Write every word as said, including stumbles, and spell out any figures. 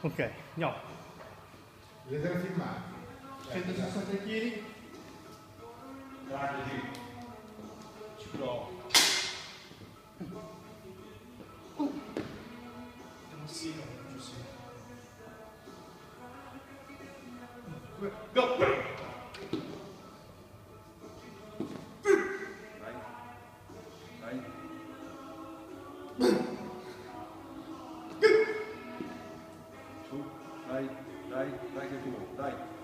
Ok, andiamo. Vedete filmati? centosessanta kg. Grande, sì. Ci provo. Sì, sì. Go! Dai. Dai. Su, dai, dai, dai che tu, dai.